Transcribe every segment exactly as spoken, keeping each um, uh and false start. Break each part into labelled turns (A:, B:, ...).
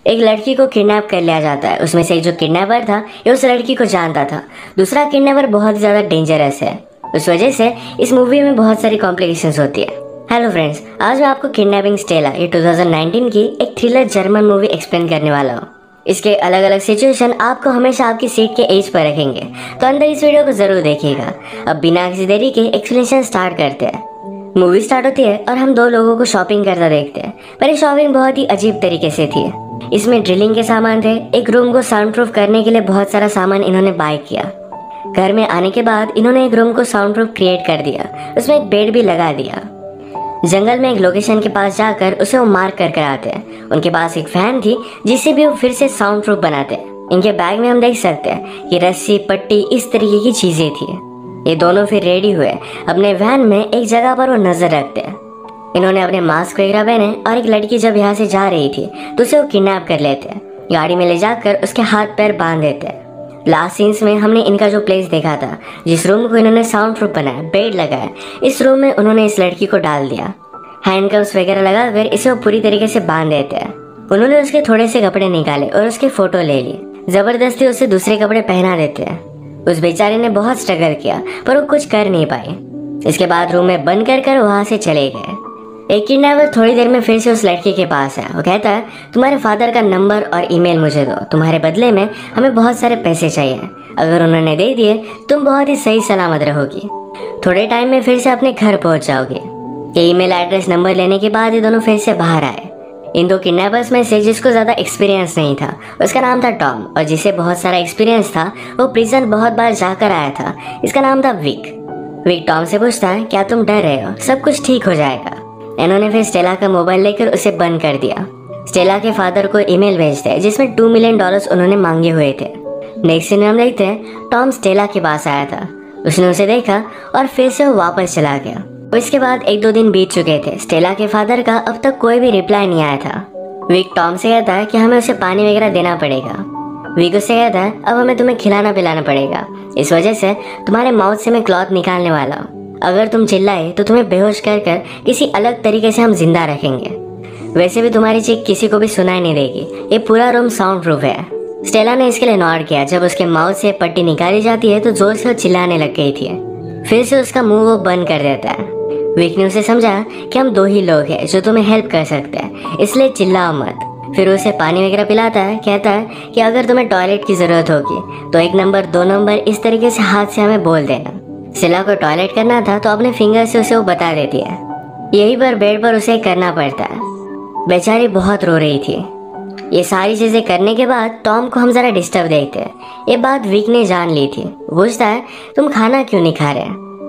A: एक लड़की को किडनैप कर लिया जाता है। उसमें से जो किडनैपर था ये उस लड़की को जानता था। दूसरा किडनैपर बहुत ज़्यादा डेंजरस है, उस वजह से इस मूवी में बहुत सारी कॉम्प्लिकेशंस होती है। हेलो फ्रेंड्स, आज मैं आपको किडनैपिंग स्टेला ये टू थाउज़ेंड नाइनटीन की एक थ्रिलर जर्मन मूवी एक्सप्लेन करने वाला हूँ। इसके अलग अलग सिचुएशन आपको हमेशा आपकी सीट के एज पर रखेंगे, तो अंदर इस वीडियो को जरूर देखिएगा। अब बिना किसी देरी के एक्सप्लेनेशन स्टार्ट करते हैं। मूवी स्टार्ट होती है और हम दो लोगों को शॉपिंग करता देखते हैं, पर ये शॉपिंग बहुत ही अजीब तरीके से थी। इसमें ड्रिलिंग के सामान थे, एक रूम को साउंड प्रूफ करने के लिए बहुत सारा सामान इन्होंने बाय किया। घर में आने के बाद इन्होंने एक रूम को साउंड प्रूफ क्रिएट कर दिया, उसमें एक बेड भी लगा दिया। जंगल में एक लोकेशन के पास जाकर उसे वो मार्क कर कर आते हैं। उनके पास एक फैन थी जिससे भी वो फिर से साउंड प्रूफ बनाते हैं। इनके बैग में हम देख सकते हैं कि रस्सी, पट्टी, इस तरीके की चीजें थी। ये दोनों फिर रेडी हुए, अपने वैन में एक जगह पर वो नजर रखते हैं। इन्होंने अपने मास्क वगैरह पहने और एक लड़की जब यहाँ से जा रही थी तो उसे वो किडनैप कर लेते हैं। गाड़ी में ले जाकर उसके हाथ पैर बांध देते हैं। लास्ट सीन्स में हमने इनका जो प्लेस देखा था, जिस रूम को इन्होंने साउंड प्रूफ बनाया, बेड लगाया, इस रूम में उन्होंने इस लड़की को डाल दिया। हैंडकफ्स वगैरह लगाकर इसे वो पूरी तरीके से बांध देते हैं। उन्होंने उसके थोड़े से कपड़े निकाले और उसके फोटो ले ली। जबरदस्ती उसे दूसरे कपड़े पहना देते हैं। उस बेचारे ने बहुत स्ट्रगल किया पर वो कुछ कर नहीं पाई। इसके बाद रूम में बंद कर कर वहां से चले गए। एक किडनैपर थोड़ी देर में फिर से उस लड़की के पास है। वो कहता है, तुम्हारे फादर का नंबर और ईमेल मुझे दो, तुम्हारे बदले में हमें बहुत सारे पैसे चाहिए। अगर उन्होंने दे दिए तुम बहुत ही सही सलामत रहोगी। थोड़े टाइम में फिर से अपने घर पहुंच जाओगे। ये ईमेल एड्रेस नंबर लेने के बाद ये दोनों फिर से बाहर आए। इन दो किडनैपर्स में से जिसको ज्यादा एक्सपीरियंस नहीं था उसका नाम था टॉम, और जिसे बहुत सारा एक्सपीरियंस था वो प्रिजन बहुत बार जाकर आया था, इसका नाम था विक। विक टॉम से पूछता है, क्या तुम डर रहे हो? सब कुछ ठीक हो जाएगा। इन्होंने फिर स्टेला का मोबाइल लेकर उसे बंद कर दिया। स्टेला के फादर को ईमेल भेजते हैं जिसमें टू मिलियन डॉलर्स उन्होंने मांगे हुए थे। नेक्स्ट सीन में हम देखते हैं टॉम स्टेला के पास आया था। उसने उसे देखा और फिर से वो वापस चला गया। इसके बाद एक दो दिन बीत चुके थे। स्टेला के फादर का अब तक कोई भी रिप्लाई नहीं आया था। विक टॉम से कहता है कि हमें उसे पानी वगैरह देना पड़ेगा। विक उससे कहता है, अब हमें तुम्हें खिलाना पिलाना पड़ेगा, इस वजह से तुम्हारे माउथ से मैं क्लॉथ निकालने वाला हूँ। अगर तुम चिल्लाए तो तुम्हें बेहोश कर कर किसी अलग तरीके से हम जिंदा रखेंगे। वैसे भी तुम्हारी चीख किसी को भी सुनाई नहीं देगी। ये पूरा रूम साउंड प्रूफ है। स्टेला ने इसके लिए नॉट किया। जब उसके माउथ से पट्टी निकाली जाती है तो जोर से चिल्लाने लग गई थी। फिर से उसका मुंह वो बंद कर देता है। विक ने उसे समझा कि हम दो ही लोग हैं जो तुम्हें हेल्प कर सकते हैं, इसलिए चिल्लाओ मत। फिर उसे पानी वगैरह पिलाता है। कहता है कि अगर तुम्हें टॉयलेट की जरूरत होगी तो एक नंबर, दो नंबर, इस तरीके से हाथ से हमें बोल देना। स्टेला को टॉयलेट करना था तो अपने फिंगर से उसे वो बता देती है। यही पर बेड पर उसे करना पड़ता है। बेचारी बहुत रो रही थी। ये सारी चीजें करने के बाद टॉम को हम जरा डिस्टर्ब देखते हैं। ये बात विक ने जान ली थी। पूछता है, तुम खाना क्यों नहीं खा रहे?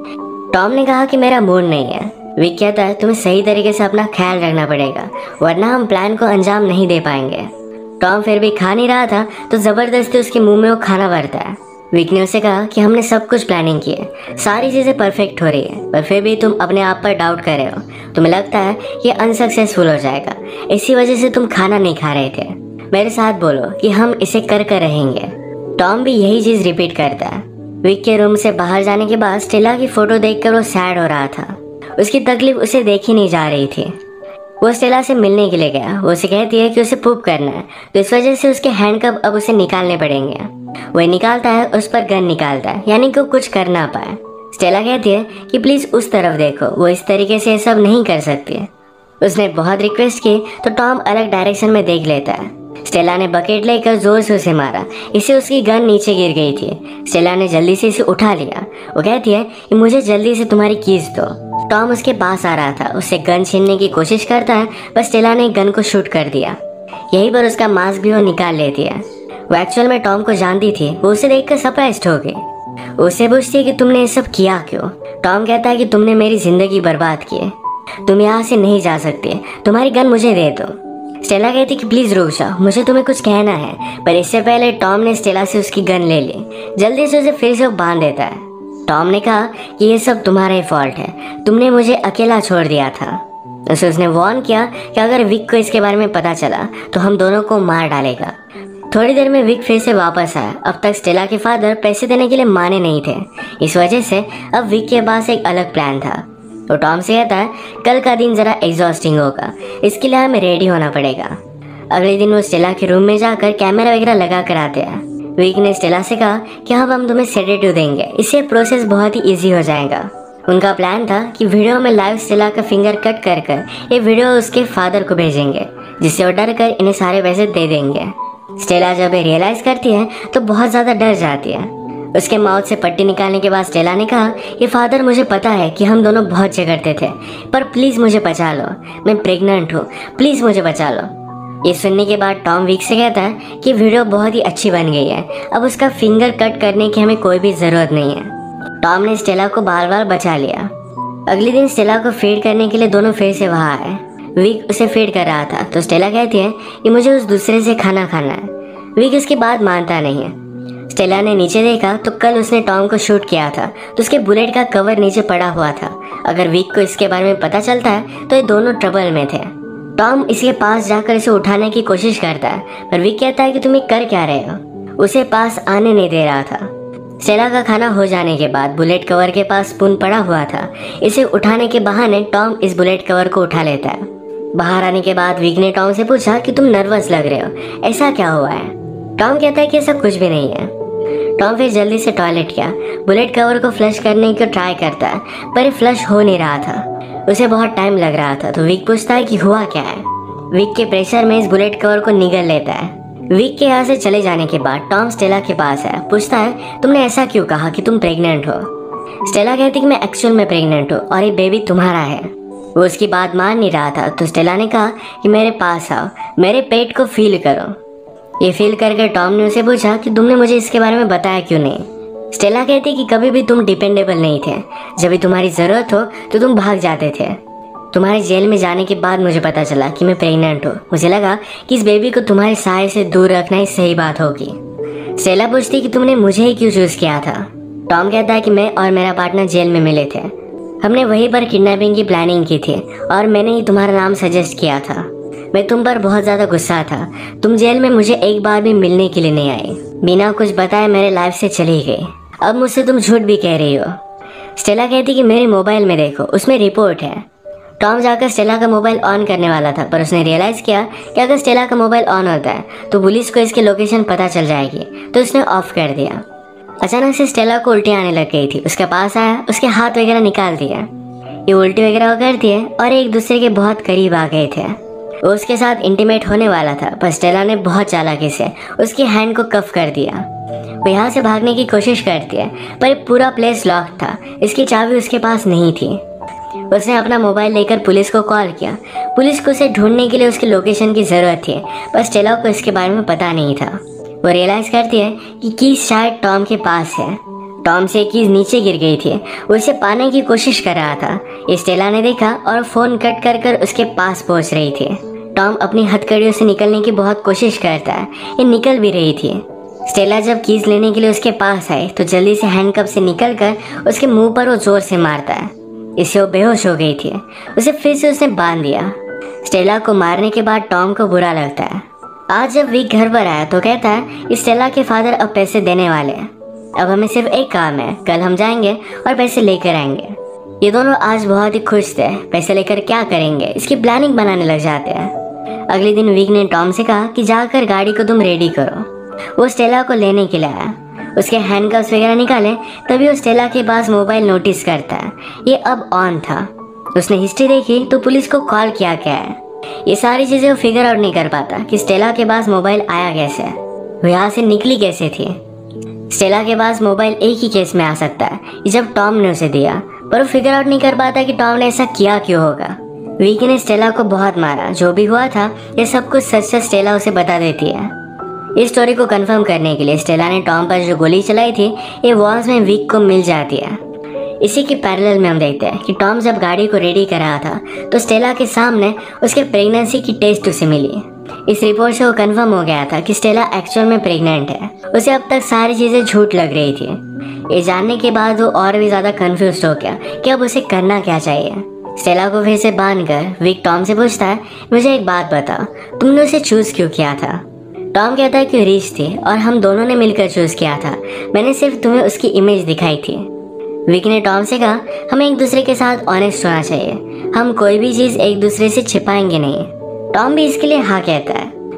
A: टॉम ने कहा कि मेरा मूड नहीं है। विक कहता है, तुम्हें सही तरीके से अपना ख्याल रखना पड़ेगा वरना हम प्लान को अंजाम नहीं दे पाएंगे। टॉम फिर भी खा नहीं रहा था तो जबरदस्ती उसके मुंह में वो खाना भरता है। विक ने उसे कहा कि हमने सब कुछ प्लानिंग की है, सारी चीजें परफेक्ट हो रही है, पर फिर भी तुम अपने आप पर डाउट कर रहे हो। तुम्हें लगता है ये अनसक्सेसफुल हो जाएगा, इसी वजह से तुम खाना नहीं खा रहे थे। मेरे साथ बोलो कि हम इसे कर कर रहेंगे। टॉम भी यही चीज रिपीट करता है। विक के रूम से बाहर जाने के बाद स्टेला की फोटो देखकर वो सैड हो रहा था। उसकी तकलीफ उसे देखी नहीं जा रही थी। वो स्टेला से मिलने के लिए गया। वो उसे कहती है कि उसे पूप करना है, तो इस वजह से उसके हैंडकफ अब उसे निकालने पड़ेंगे। वह निकालता है, उस पर गन निकालता है, यानी कि वो कुछ कर ना पाए। स्टेला कहती है कि प्लीज उस तरफ देखो, वो इस तरीके से सब नहीं कर सकती। उसने बहुत रिक्वेस्ट की तो टॉम अलग डायरेक्शन में देख लेता है। स्टेला ने बकेट लेकर जोर से उसे मारा, इससे उसकी गन नीचे गिर गई थी। स्टेला ने जल्दी से इसे उठा लिया। वो कहती है कि मुझे जल्दी से तुम्हारी कीज दो। टॉम उसके पास आ रहा था, उससे गन छीनने की कोशिश करता है, पर स्टेला ने गन को शूट कर दिया। यहीं पर उसका मास्क भी वो निकाल लेती है। वो एक्चुअल में टॉम को जानती थी। वो उसे देखकर सरप्राइज्ड हो गई। उससे पूछती है कि तुमने ये सब किया क्यों? टॉम कहता है कि तुमने मेरी जिंदगी बर्बाद की है, तुम यहाँ से नहीं जा सकते, तुम्हारी गन मुझे दे दो। स्टेला कहती कि प्लीज रुक जाओ, मुझे तुम्हें कुछ कहना है, पर इससे पहले टॉम ने स्टेला से उसकी गन ले ली। जल्दी से उसे फिर से बांध देता है। टॉम ने कहा कि ये सब तुम्हारा ही फॉल्ट है, तुमने मुझे अकेला छोड़ दिया था। उसे उसने वार्न किया कि अगर विक को इसके बारे में पता चला तो हम दोनों को मार डालेगा। थोड़ी देर में विक फिर से वापस आया। अब तक स्टेला के फादर पैसे देने के लिए माने नहीं थे, इस वजह से अब विक के पास एक अलग प्लान था। तो टॉम से कहता है, कल का दिन जरा एग्जॉस्टिंग होगा, इसके लिए हमें रेडी होना पड़ेगा। अगले दिन वो स्टेला के रूम में जाकर कैमरा वगैरह लगा कर आते हैं। विक ने स्टेला से कहा कि अब हम तुम्हें सेडेटिव देंगे, इससे प्रोसेस बहुत ही इजी हो जाएगा। उनका प्लान था कि वीडियो में लाइव स्टेला का फिंगर कट कर कर ये वीडियो उसके फादर को भेजेंगे, जिससे वो डर कर इन्हें सारे पैसे दे देंगे। स्टेला जब ये रियलाइज करती है तो बहुत ज़्यादा डर जाती है। उसके माउथ से पट्टी निकालने के बाद स्टेला ने कहा कि फादर, मुझे पता है कि हम दोनों बहुत झगड़ते थे, पर प्लीज़ मुझे बचा लो, मैं प्रेग्नेंट हूँ, प्लीज़ मुझे बचा लो। ये सुनने के बाद टॉम विक से कहता है कि वीडियो बहुत ही अच्छी बन गई है, अब उसका फिंगर कट करने की हमें कोई भी ज़रूरत नहीं है। टॉम ने स्टेला को बार बार बचा लिया। अगले दिन स्टेला को फीड करने के लिए दोनों फिर से वहाँ आए। विक उसे फीड कर रहा था तो स्टेला कहती है कि मुझे उस दूसरे से खाना खाना है। विक इसकी बात मानता नहीं है। स्टेला ने नीचे देखा तो कल उसने टॉम को शूट किया था, तो उसके बुलेट का कवर नीचे पड़ा हुआ था। अगर विक को इसके बारे में पता चलता है तो ये दोनों ट्रबल में थे। टॉम इसके पास जाकर इसे उठाने की कोशिश करता है, पर विक कहता है कि तुम कर क्या रहे हो, उसे पास आने नहीं दे रहा था। स्टेला का खाना हो जाने के बाद बुलेट कवर के पास स्पून पड़ा हुआ था। इसे उठाने के बहाने टॉम इस बुलेट कवर को उठा लेता है। बाहर आने के बाद विक ने टॉम से पूछा कि तुम नर्वस लग रहे हो, ऐसा क्या हुआ है? टॉम कहता है कि ऐसा कुछ भी नहीं है। टॉम फिर जल्दी से टॉयलेट गया, बुलेट कवर को फ्लश करने की ट्राई करता है, पर फ्लश हो नहीं रहा था। उसे बहुत टाइम लग रहा था तो विक पूछता है कि हुआ क्या है। विक के प्रेशर में इस बुलेट कवर को निगल लेता है। विक के यहाँ से चले जाने के बाद टॉम स्टेला के पास है, पूछता है तुमने ऐसा क्यों कहा कि तुम प्रेग्नेंट हो? स्टेला कहती कि मैं एक्चुअल में प्रेग्नेंट हूँ और ये बेबी तुम्हारा है। वो उसकी बात मान नहीं रहा था तो स्टेला ने कहा कि मेरे पास आओ, मेरे पेट को फील करो। ये फील करके टॉम ने उसे पूछा कि तुमने मुझे इसके बारे में बताया क्यों नहीं? स्टेला कहती कि कभी भी तुम डिपेंडेबल नहीं थे, जब भी तुम्हारी ज़रूरत हो तो तुम भाग जाते थे। तुम्हारे जेल में जाने के बाद मुझे पता चला कि मैं प्रेग्नेंट हूँ। मुझे लगा कि इस बेबी को तुम्हारे साय से दूर रखना ही सही बात होगी। स्टेला पूछती कि तुमने मुझे ही क्यों चूज़ किया था? टॉम कहता है कि मैं और मेरा पार्टनर जेल में मिले थे, हमने वहीं पर किडनैपिंग की प्लानिंग की थी और मैंने ही तुम्हारा नाम सजेस्ट किया था। मैं तुम पर बहुत ज़्यादा गुस्सा था, तुम जेल में मुझे एक बार भी मिलने के लिए नहीं आई, बिना कुछ बताए मेरे लाइफ से चली गई। अब मुझसे तुम झूठ भी कह रही हो। स्टेला कहती कि मेरे मोबाइल में देखो, उसमें रिपोर्ट है। टॉम जाकर स्टेला का मोबाइल ऑन करने वाला था, पर उसने रियलाइज किया कि अगर स्टेला का मोबाइल ऑन होता है तो पुलिस को इसकी लोकेशन पता चल जाएगी, तो उसने ऑफ कर दिया। अचानक से स्टेला को उल्टी आने लग गई थी। उसके पास आया, उसके हाथ वगैरह निकाल दिया। ये उल्टी वगैरह करती है और एक दूसरे के बहुत करीब आ गए थे। वो उसके साथ इंटीमेट होने वाला था, पर स्टेला ने बहुत चालाकी से उसकी हैंड को कफ कर दिया। वो यहाँ से भागने की कोशिश करती है, पर पूरा प्लेस लॉक था, इसकी चाबी उसके पास नहीं थी। उसने अपना मोबाइल लेकर पुलिस को कॉल किया। पुलिस को उसे ढूंढने के लिए उसकी लोकेशन की ज़रूरत थी, पर स्टेला को इसके बारे में पता नहीं था। वो रियलाइज़ करती है कि कीज शायद टॉम के पास है। टॉम से कीज नीचे गिर गई थी, वो इसे पाने की कोशिश कर रहा था। ये स्टेला ने देखा और फ़ोन कट कर कर उसके पास पहुंच रही थी। टॉम अपनी हथकड़ियों से निकलने की बहुत कोशिश करता है, ये निकल भी रही थी। स्टेला जब कीज लेने के लिए उसके पास आई तो जल्दी से हैंडकफ से निकलकर उसके मुंह पर वो जोर से मारता है। इससे वो बेहोश हो गई थी। उसे फिर से उसने बांध दिया। स्टेला को मारने के बाद टॉम को बुरा लगता है। आज जब विक घर पर आया तो कहता है कि स्टेला के फादर अब पैसे देने वाले हैं, अब हमें सिर्फ एक काम है, कल हम जाएंगे और पैसे लेकर आएंगे। ये दोनों आज बहुत ही खुश थे। पैसे लेकर क्या करेंगे इसकी प्लानिंग बनाने लग जाते हैं। अगले दिन विक ने टॉम से कहा कि जाकर गाड़ी को तुम रेडी करो। वो स्टेला को लेने के लिए आया। उसके हैंडकफ्स वगैरह निकाले, तभी वो स्टेला के पास मोबाइल नोटिस करता है, ये अब ऑन था। उसने हिस्ट्री देखी तो पुलिस को कॉल किया गया है। ये सारी चीज़ें वो फिगर आउट नहीं कर पाता कि स्टेला के पास मोबाइल आया कैसे, वो यहाँ से निकली कैसे थी। स्टेला के पास मोबाइल एक ही केस में आ सकता है, जब टॉम ने उसे दिया, पर वो फिगर आउट नहीं कर पाता कि टॉम ने ऐसा किया क्यों होगा। विक ने स्टेला को बहुत मारा, जो भी हुआ था ये सब कुछ सच सच स्टेला उसे बता देती है। इस स्टोरी को कंफर्म करने के लिए स्टेला ने टॉम पर जो गोली चलाई थी ये वॉल्स में विक को मिल जाती है। इसी के पैरेलल में हम देखते हैं कि टॉम जब गाड़ी को रेडी कर रहा था तो स्टेला के सामने उसके प्रेगनेंसी की टेस्ट उसे मिली। इस रिपोर्ट से वो कंफर्म हो गया था कि स्टेला एक्चुअल में प्रेग्नेंट है। उसे अब तक सारी चीज़ें झूठ लग रही थी। ये जानने के बाद वो और भी ज़्यादा कंफ्यूज हो गया कि अब उसे करना क्या चाहिए। स्टेला को फिर से बांध कर विक टॉम से पूछता है, मुझे एक बात बता, तुमने उसे चूज़ क्यों किया था? टॉम कहता है कि रीच थी और हम दोनों ने मिलकर चूज़ किया था, मैंने सिर्फ तुम्हें उसकी इमेज दिखाई थी। विक ने टॉम से कहा, हमें एक दूसरे के साथ ऑनेस्ट होना चाहिए, हम कोई भी चीज़ एक दूसरे से छिपाएंगे नहीं। टॉम भी इसके लिए हाँ कहता है।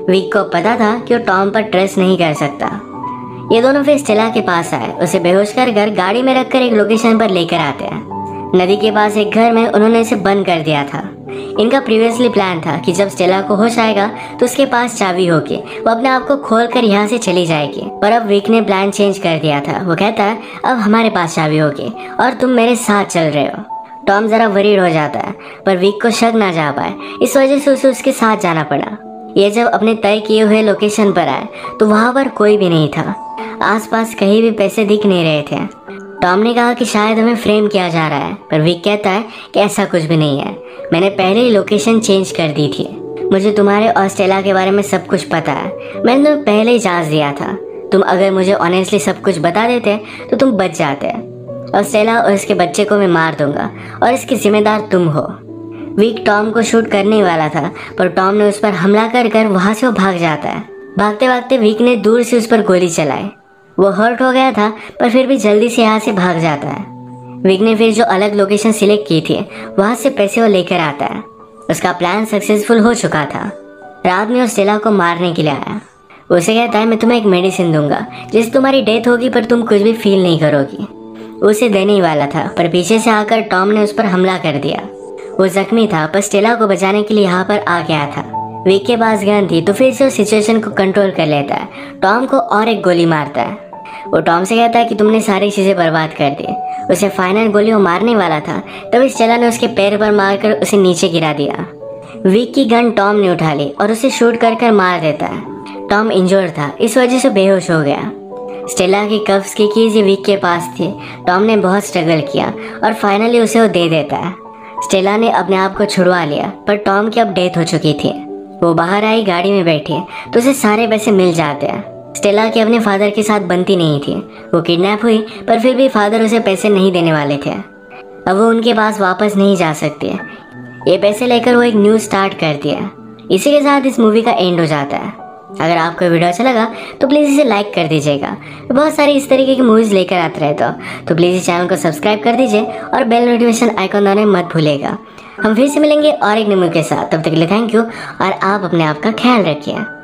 A: विक को पता था कि वो टॉम पर ट्रस्ट नहीं कर सकता। ये दोनों फिर स्टेला के पास आए, उसे बेहोश कर कर गाड़ी में रखकर एक लोकेशन पर लेकर आते हैं। नदी के पास एक घर में उन्होंने इसे बंद कर दिया था। इनका प्रीवियसली प्लान था कि जब स्टेला को होश आएगा तो उसके पास चाबी होगी, वो अपने आप को खोल कर यहाँ से चली जाएगी। पर अब विक ने प्लान चेंज कर दिया था। वो कहता है अब हमारे पास चाबी होगी और तुम मेरे साथ चल रहे हो। टॉम जरा वरीड हो जाता है, पर विक को शक ना जा पाए, इस वजह से उसे उसके साथ जाना पड़ा। ये जब अपने तय किए हुए लोकेशन पर आए तो वहाँ पर कोई भी नहीं था। आसपास कहीं भी पैसे दिख नहीं रहे थे। टॉम ने कहा कि शायद हमें फ्रेम किया जा रहा है, पर विक कहता है कि ऐसा कुछ भी नहीं है, मैंने पहले ही लोकेशन चेंज कर दी थी। मुझे तुम्हारे और स्टेला के बारे में सब कुछ पता है, मैंने तुम्हें पहले ही जांच दिया था। तुम अगर मुझे ऑनेस्टली सब कुछ बता देते तो तुम बच जाते, और स्टेला और इसके बच्चे को मैं मार दूंगा और इसकी जिम्मेदार तुम हो। विक टॉम को शूट करने वाला था, पर टॉम ने उस पर हमला कर कर वहाँ से वो भाग जाता है। भागते भागते विक ने दूर से उस पर गोली चलाई। वो हर्ट हो गया था, पर फिर भी जल्दी से यहाँ से भाग जाता है। विक ने फिर जो अलग लोकेशन सिलेक्ट की थी वहाँ से पैसे वो लेकर आता है। उसका प्लान सक्सेसफुल हो चुका था। रात में वो स्टेला को मारने के लिए आया। उसे कहता है मैं तुम्हें एक मेडिसिन दूंगा जिससे तुम्हारी डेथ होगी पर तुम कुछ भी फील नहीं करोगी। उसे देने ही वाला था, पर पीछे से आकर टॉम ने उस पर हमला कर दिया। वो जख्मी था, पर स्टेला को बचाने के लिए यहाँ पर आ गया था। विक के पास गन थी तो फिर से वो सिचुएशन को कंट्रोल कर लेता है। टॉम को और एक गोली मारता है। वो टॉम से कहता है कि तुमने सारी चीजें बर्बाद कर दी। उसे फाइनल गोली वो मारने वाला था, तभी स्टेला ने उसके पैर पर मारकर उसे नीचे गिरा दिया। विक की गन टॉम ने उठा ली और उसे शूट कर कर मार देता है। टॉम इंजोर्ड था, इस वजह से बेहोश हो गया। स्टेला की कफ्स की कीज विक के पास थी। टॉम ने बहुत स्ट्रगल किया और फाइनली उसे वो दे देता है। स्टेला ने अपने आप को छुड़वा लिया, पर टॉम की अब डेथ हो चुकी थी। वो बाहर आई, गाड़ी में बैठी तो उसे सारे पैसे मिल जाते हैं। स्टेला की अपने फादर के साथ बनती नहीं थी। वो किडनैप हुई, पर फिर भी फादर उसे पैसे नहीं देने वाले थे। अब वो उनके पास वापस नहीं जा सकती। ये पैसे लेकर वो एक न्यूज स्टार्ट करती है। इसी के साथ इस मूवी का एंड हो जाता है। अगर आपको वीडियो अच्छा लगा तो प्लीज़ इसे लाइक कर दीजिएगा। बहुत सारी इस तरीके की मूवीज़ लेकर आते रहता हूँ, तो प्लीज़ इस चैनल को सब्सक्राइब कर दीजिए और बेल नोटिफिकेशन आइकॉन दबाना मत भूलिएगा। हम फिर से मिलेंगे और एक न्यू मूवी के साथ। तब तक के लिए थैंक यू और आप अपने आप का ख्याल रखिए।